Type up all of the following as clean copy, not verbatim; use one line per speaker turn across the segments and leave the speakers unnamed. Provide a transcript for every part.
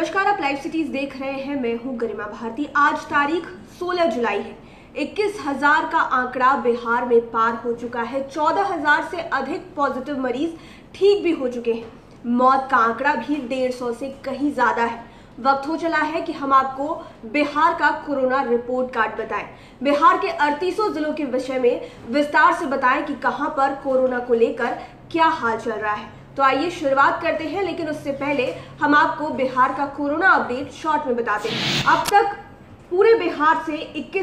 नमस्कार, आप live cities देख रहे हैं। मैं हूं गरिमा भारती। आज तारीख 16 जुलाई है। 21,000 का आंकड़ा बिहार में पार हो चुका है। 14,000 से अधिक पॉजिटिव मरीज ठीक भी हो चुके हैं। मौत का आंकड़ा भी 150 से कहीं ज्यादा है। वक्त हो चला है कि हम आपको बिहार का कोरोना रिपोर्ट कार्ड बताएं। बिहार के 38 जिलों के विषय में विस्तार से बताएं कि कहां पर कोरोना को लेकर क्या हाल चल रहा है। तो आइए शुरुआत करते हैं, लेकिन उससे पहले हम आपको बिहार का कोरोना अपडेट शॉर्ट में बताते हैं। अब तक पूरे बिहार से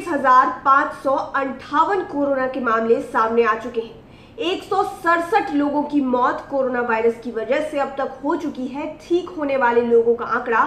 21,558 कोरोना के मामले सामने आ चुके हैं। 167 लोगों की मौत कोरोना वायरस की वजह से अब तक हो चुकी है। ठीक होने वाले लोगों का आंकड़ा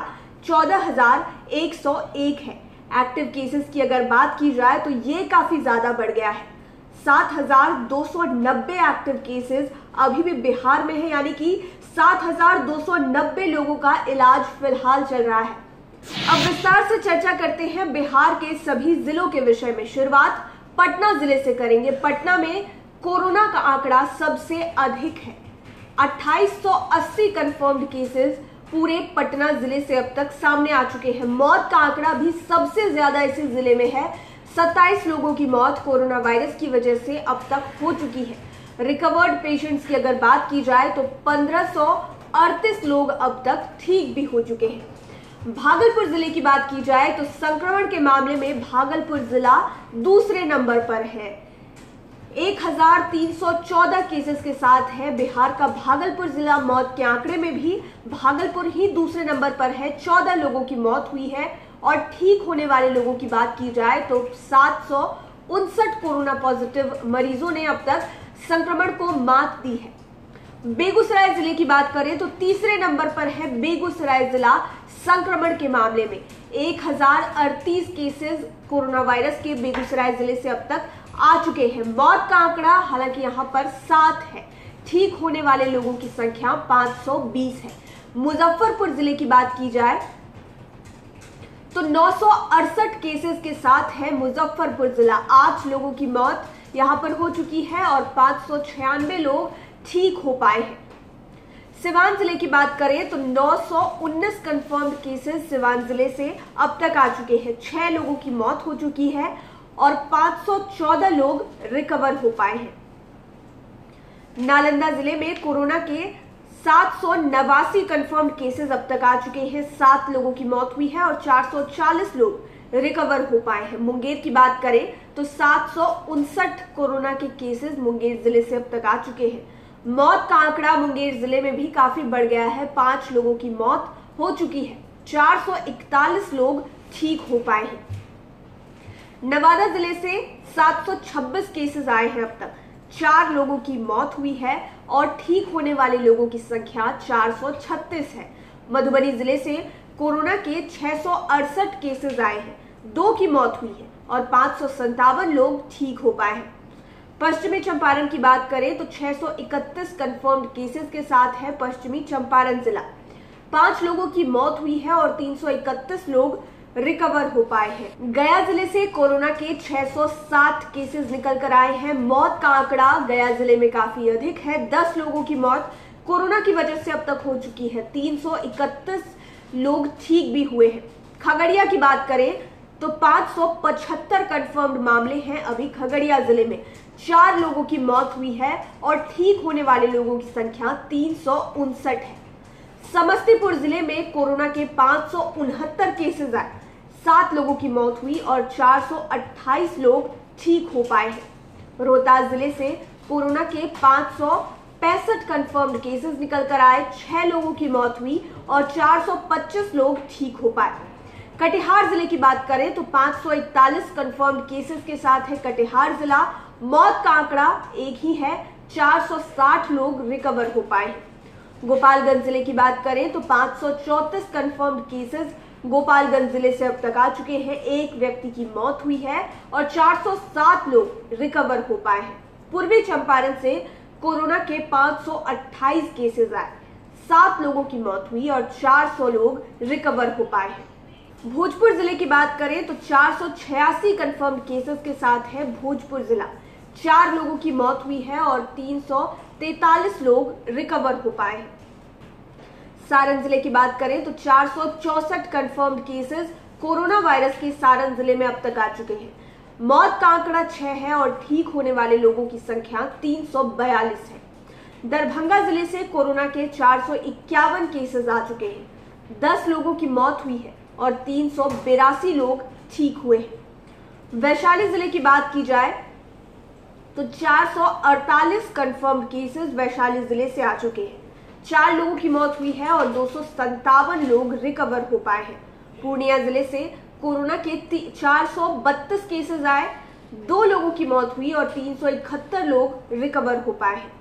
14,101 है। एक्टिव केसेस की अगर बात की जाए तो ये काफी ज्यादा बढ़ गया है। 7,290 एक्टिव केसेस अभी भी बिहार में है, यानी कि 7,290 लोगों का इलाज फिलहाल चल रहा है। अब विस्तार से चर्चा करते हैं बिहार के सभी जिलों के विषय में। शुरुआत पटना जिले से करेंगे। पटना में कोरोना का आंकड़ा सबसे अधिक है। 2880 कंफर्म्ड केसेस पूरे पटना जिले से अब तक सामने आ चुके हैं। मौत का आंकड़ा भी सबसे ज्यादा इसी जिले में है। 27 लोगों की मौत कोरोना वायरस की वजह से अब तक हो चुकी है। रिकवर्ड पेशेंट्स की अगर बात की जाए तो 1538 लोग अब तक ठीक भी हो चुके हैं। भागलपुर जिले की बात की जाए तो संक्रमण के मामले में भागलपुर जिला दूसरे नंबर पर है। 1,314 केसेस के साथ है बिहार का भागलपुर जिला। मौत के आंकड़े में भी भागलपुर ही दूसरे नंबर पर है। 14 लोगों की मौत हुई है और ठीक होने वाले लोगों की बात की जाए तो 759 कोरोना पॉजिटिव मरीजों ने अब तक संक्रमण को मात दी है। बेगूसराय जिले की बात करें तो तीसरे नंबर पर है बेगूसराय जिला संक्रमण के मामले में। 1,038 केसेस कोरोना वायरस के बेगूसराय जिले से अब तक आ चुके हैं। मौत का आंकड़ा हालांकि यहाँ पर 7 है। ठीक होने वाले लोगों की संख्या 520 है। मुजफ्फरपुर जिले की बात की जाए तो 968 केसेस के साथ है मुजफ्फरपुर जिला। 8 लोगों की मौत यहां पर हो चुकी है और 596 लोग ठीक हो पाए हैं। सिवान जिले की बात करें तो 919 कंफर्म्ड केसेस सिवान जिले से अब तक आ चुके हैं। 6 लोगों की मौत हो चुकी है और 514 लोग रिकवर हो पाए हैं। नालंदा जिले में कोरोना के 789 कंफर्म्ड केसेस अब तक आ चुके हैं। 7 लोगों की मौत हुई है और 440 लोग रिकवर हो पाए हैं। मुंगेर की बात करें तो 759 कोरोना के केसेस मुंगेर जिले से अब तक आ चुके हैं। मौत का आंकड़ा मुंगेर जिले में भी काफी बढ़ गया है। 5 लोगों की मौत हो चुकी है। 441 लोग ठीक हो पाए हैं। नवादा जिले से 726 केसेस आए हैं अब तक। 4 लोगों की मौत हुई है और ठीक होने वाले लोगों की संख्या 436 है। मधुबनी जिले से कोरोना के 668 केसेस आए हैं। 2 की मौत हुई है और 557 लोग ठीक हो पाए हैं। पश्चिमी चंपारण की बात करें तो 631 कंफर्म्ड केसेस के साथ है पश्चिमी चंपारण जिला। 5 लोगों की मौत हुई है और 331 लोग रिकवर हो पाए हैं। गया जिले से कोरोना के 607 केसेस निकल कर आए हैं। मौत का आंकड़ा गया जिले में काफी अधिक है। 10 लोगों की मौत कोरोना की वजह से अब तक हो चुकी है। 331 लोग ठीक भी हुए हैं। खगड़िया की बात करें तो 575 कंफर्म्ड मामले हैं अभी खगड़िया जिले में। 4 लोगों की मौत हुई है और ठीक होने वाले लोगों की संख्या 359 है। समस्तीपुर जिले में कोरोना के 569 केसेस आए। 7 लोगों की मौत हुई और 428 लोग ठीक हो पाए हैं। रोहतास जिले से कोरोना के 565 कंफर्म्ड केसेस निकल कर आए। 6 लोगों की मौत हुई और 425 लोग ठीक हो पाए। कटिहार जिले की बात करें तो 541 कंफर्म्ड केसेस के साथ है कटिहार जिला। मौत का आंकड़ा एक ही है। 460 लोग रिकवर हो पाए हैं। गोपालगंज जिले की बात करें तो 534 कंफर्म्ड केसेस गोपालगंज जिले से अब तक आ चुके हैं। 1 व्यक्ति की मौत हुई है और 407 लोग रिकवर हो पाए हैं। पूर्वी चंपारण से कोरोना के 528 केसेस आए। 7 लोगों की मौत हुई और 400 लोग रिकवर हो पाए हैं। भोजपुर जिले की बात करें तो 486 कंफर्म्ड केसेस के साथ है भोजपुर जिला। 4 लोगों की मौत हुई है और 343 लोग रिकवर हो पाए हैं। सारण जिले की बात करें तो 464 कंफर्म्ड केसेस कोरोना वायरस के सारण जिले में अब तक आ चुके हैं। मौत का आंकड़ा 6 है और ठीक होने वाले लोगों की संख्या 342 है। दरभंगा जिले से कोरोना के 451 केसेस आ चुके हैं। 10 लोगों की मौत हुई है और 382 लोग ठीक हुए हैं। वैशाली जिले की बात की जाए तो 448 कंफर्म्ड केसेस वैशाली जिले से आ चुके हैं। 4 लोगों की मौत हुई है और 257 लोग रिकवर हो पाए हैं। पूर्णिया जिले से कोरोना के 432 केसेस आए, 2 लोगों की मौत हुई और 371 लोग रिकवर हो पाए हैं।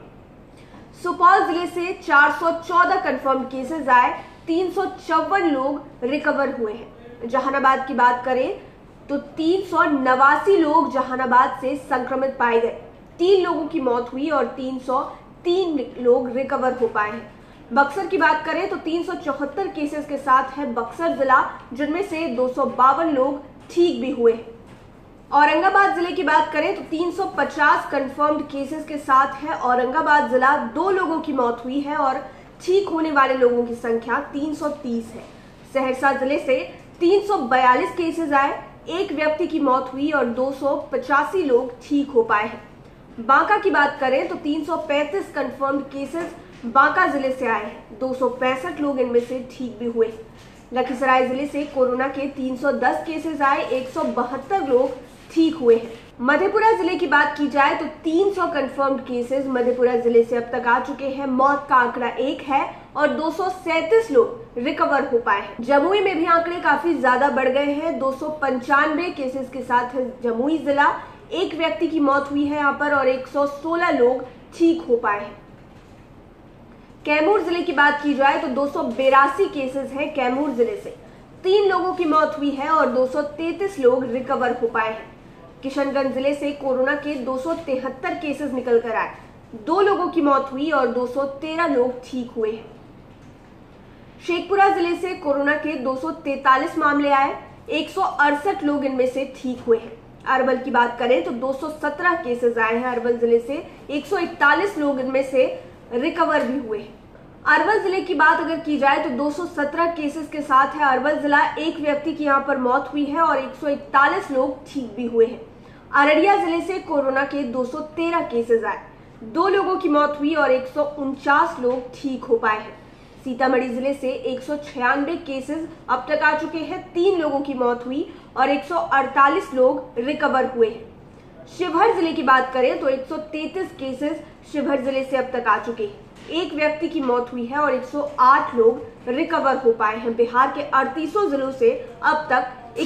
सुपौल जिले से 414 कंफर्म्ड केसेस आए, 354 लोग रिकवर हुए हैं। जहानाबाद की बात करें तो 389 लोग जहानाबाद से संक्रमित पाए गए। 3 लोगों की मौत हुई और 303 लोग रिकवर हो पाए हैं। बक्सर की बात करें तो 374 केसेस के साथ है बक्सर जिला, जिनमें से 252 लोग ठीक भी हुए हैं। औरंगाबाद जिले की बात करें तो 350 कंफर्म्ड केसेस के साथ है औरंगाबाद जिला। 2 लोगों की मौत हुई है और ठीक होने वाले लोगों की संख्या 330 है। सहरसा जिले से 342 केसेस आए, 1 व्यक्ति की मौत हुई और 285 लोग ठीक हो पाए हैं। बांका की बात करें तो 335 कंफर्म्ड केसेस बांका जिले से आए हैं। 265 लोग इनमें से ठीक भी हुए। लखीसराय जिले से कोरोना के 310 केसेस आए, 172 लोग ठीक हुए हैं। मधेपुरा जिले की बात की जाए तो 300 कंफर्म्ड केसेस मधेपुरा जिले से अब तक आ चुके हैं। मौत का आंकड़ा 1 है और 237 लोग रिकवर हो पाए हैं। जमुई में भी आंकड़े काफी ज्यादा बढ़ गए हैं। 295 केसेस के साथ है जमुई जिला। 1 व्यक्ति की मौत हुई है यहाँ पर और 116 लोग ठीक हो पाए हैं। कैमूर जिले की बात की जाए तो 282 केसेस हैं कैमूर जिले से। 3 लोगों की मौत हुई है और 233 लोग रिकवर हो पाए हैं। किशनगंज जिले से कोरोना के 273 केसेस निकल कर आए। 2 लोगों की मौत हुई और 213 लोग ठीक हुए हैं। शेखपुरा जिले से कोरोना के 243 मामले आए, 168 लोग इनमें से ठीक हुए हैं। अरवल की बात करें तो 217 केसेस आए हैं अरवल जिले से, 141 लोग इनमें से रिकवर भी हुए हैं। अरवल जिले की बात अगर की जाए तो 217 केसेस के साथ है अरवल जिला। 1 व्यक्ति की यहाँ पर मौत हुई है और 141 लोग ठीक भी हुए हैं। अररिया जिले से कोरोना के 213 केसेस आए, 2 लोगों की मौत हुई और 149 लोग ठीक हो पाए हैं। सीतामढ़ी जिले से 196 केसेस अब तक आ चुके हैं, 3 लोगों की मौत हुई और 148 लोग रिकवर हुए हैं। शिवहर जिले की बात करें तो 133 केसेस शिवहर जिले से अब तक आ चुके हैं। 1 व्यक्ति की मौत हुई है और 108 लोग रिकवर हो पाए हैं। बिहार के 38 जिलों से अब तक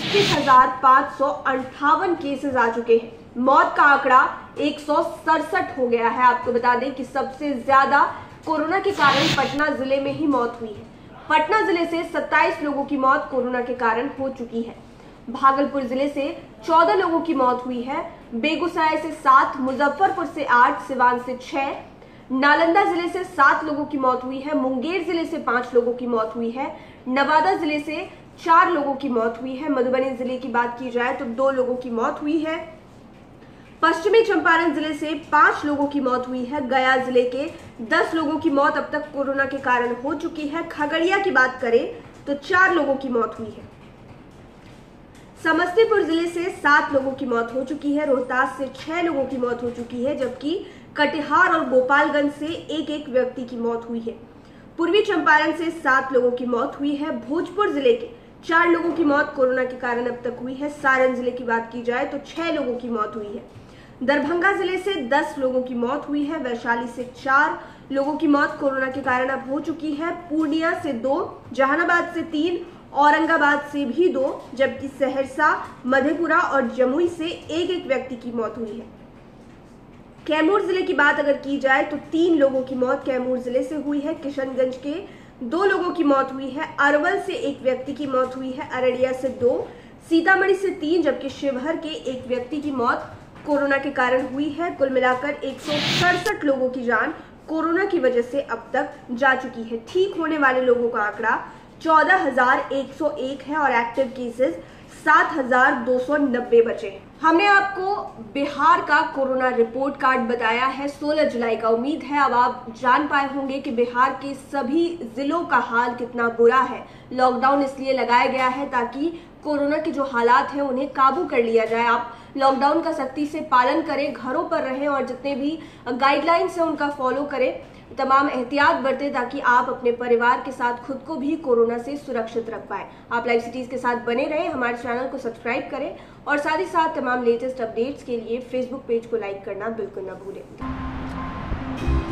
21,558 केसेस आ चुके हैं। मौत का आंकड़ा 167 हो गया है। आपको बता दें कि सबसे ज्यादा कोरोना के कारण पटना जिले में ही मौत हुई है। पटना जिले से 27 लोगों की मौत कोरोना के कारण हो चुकी है। भागलपुर जिले से 14 लोगों की मौत हुई है। बेगूसराय से 7, मुजफ्फरपुर से 8, सिवान से 6, नालंदा जिले से 7 लोगों की मौत हुई है। मुंगेर जिले से 5 लोगों की मौत हुई है। नवादा जिले से 4 लोगों की मौत हुई है। मधुबनी जिले की बात की जाए तो 2 लोगों की मौत हुई है। पश्चिमी चंपारण जिले से 5 लोगों की मौत हुई है। गया जिले के 10 लोगों की मौत अब तक कोरोना के कारण हो चुकी है। खगड़िया की बात करें तो 4 लोगों की मौत हुई है। समस्तीपुर जिले से 7 लोगों की मौत हो चुकी है। रोहतास से 6 लोगों की मौत हो चुकी है, जबकि कटिहार और गोपालगंज से 1-1 व्यक्ति की मौत हुई है। पूर्वी चंपारण से 7 लोगों की मौत हुई है। भोजपुर जिले के 4 लोगों की मौत कोरोना के कारण अब तक हुई है। सारण जिले की बात की जाए तो 6 लोगों की मौत हुई है। दरभंगा जिले से 10 लोगों की मौत हुई है। वैशाली से 4 लोगों की मौत कोरोना के कारण अब हो चुकी है। पूर्णिया से 2, जहानाबाद से 3, औरंगाबाद से भी 2, जबकि सहरसा, मधेपुरा और जमुई से 1-1 व्यक्ति की मौत हुई है। कैमूर जिले की बात अगर की जाए तो 3 लोगों की मौत कैमूर जिले से हुई है। किशनगंज के 2 लोगों की मौत हुई है। अरवल से 1 व्यक्ति की मौत हुई है। अररिया से 2, सीतामढ़ी से 3, जबकि शिवहर के 1 व्यक्ति की मौत कोरोना के कारण हुई है। कुल मिलाकर 167 लोगों की जान कोरोना की वजह से अब तक जा चुकी है। ठीक होने वाले लोगों का आंकड़ा 14,101 है और एक्टिव केसेस 7,290 बचे हैं। हमने आपको बिहार का कोरोना रिपोर्ट कार्ड बताया है 16 जुलाई का। उम्मीद है अब आप जान पाए होंगे कि बिहार के सभी जिलों का हाल कितना बुरा है। लॉकडाउन इसलिए लगाया गया है ताकि कोरोना के जो हालात हैं उन्हें काबू कर लिया जाए। आप लॉकडाउन का सख्ती से पालन करें, घरों पर रहें और जितने भी गाइडलाइंस हैं उनका फॉलो करें, तमाम एहतियात बरतें ताकि आप अपने परिवार के साथ खुद को भी कोरोना से सुरक्षित रख पाए। आप लाइव सिटीज के साथ बने रहें, हमारे चैनल को सब्सक्राइब करें और साथ ही साथ तमाम लेटेस्ट अपडेट्स के लिए फेसबुक पेज को लाइक करना बिल्कुल ना भूलें।